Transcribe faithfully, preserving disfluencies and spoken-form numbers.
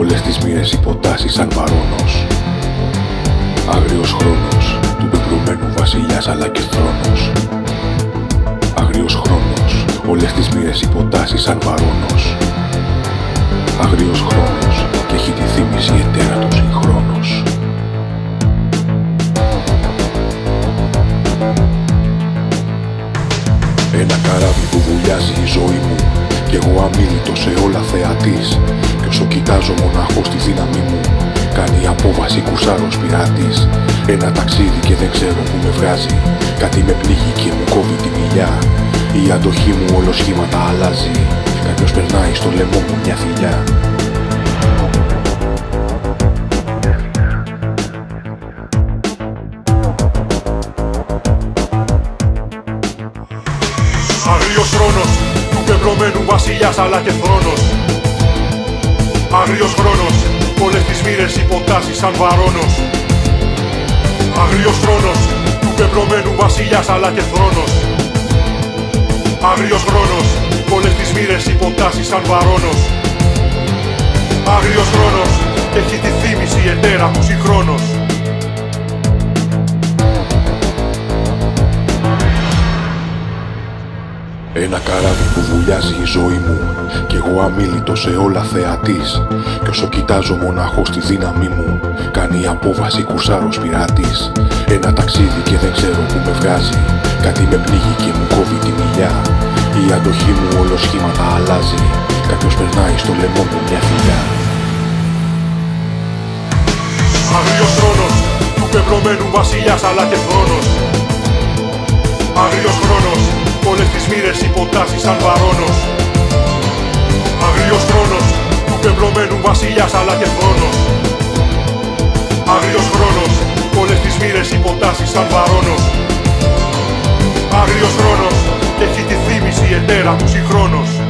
όλες τις μοίρες υποτάσσει σαν βαρώνος. Άγριος χρόνος του πεπρωμένου βασιλιάς αλλά και θρόνος. Άγριος χρόνος, όλες τις μοίρες υποτάσσει σαν βαρώνος. Άγριος χρόνος και έχει τη θύμηση εταίρα του συγχρόνος. Ένα καράβι που βουλιάζει η ζωή μου κι εγώ αμίλητος σε όλα θεατής. Κι όσο κοιτάζω μοναχός τη δύναμη μου κάνει απόβαση κουρσάρος πειρατής. Ένα ταξίδι και δεν ξέρω που με βγάζει. Κάτι με πνίγει και μου κόβει τη μιλιά. Η αντοχή μου όλο σχήματα αλλάζει. Κάποιος περνάει στο λαιμό μου μια θηλιά. Άγριος χρόνος του πεπρωμένου βασιλιάς αλλά και θρόνος. Άγριος χρόνος, όλες τις μοίρες υποτάσσει σαν βαρώνος. Άγριος χρόνος του πεπρωμένου βασιλιάς αλλά και θρόνος. Άγριος χρόνος, όλες τις μοίρες υποτάσσει σαν βαρώνος. Άγριος χρόνος, έχει τη θύμηση εταίρα του συγχρόνος. Ένα καράβι που βουλιάζει η ζωή μου κι εγώ αμίλητος σε όλα θεατής. Κι όσο κοιτάζω μοναχός τη δύναμή μου κάνει απόβαση κουρσάρος πειρατής. Ένα ταξίδι και δεν ξέρω που με βγάζει. Κάτι με πνίγει και μου κόβει τη μιλιά. Η αντοχή μου όλο σχήματα αλλάζει. Κάποιος περνάει στο λαιμό μου μια θηλιά. Άγριος χρόνος του πεπρωμένου βασιλιάς αλλά και θρόνος. Άγριος χρόνος, όλες τις μοίρες υποτάσσει σαν βαρώνος. Άγριος χρόνος του πεπρωμένου βασιλιάς αλλά και θρόνος. Άγριος χρόνος, όλες τις μοίρες υποτάσσει σαν βαρώνος. Άγριος χρόνος, έχει τη θύμηση εταίρα του συγχρόνος.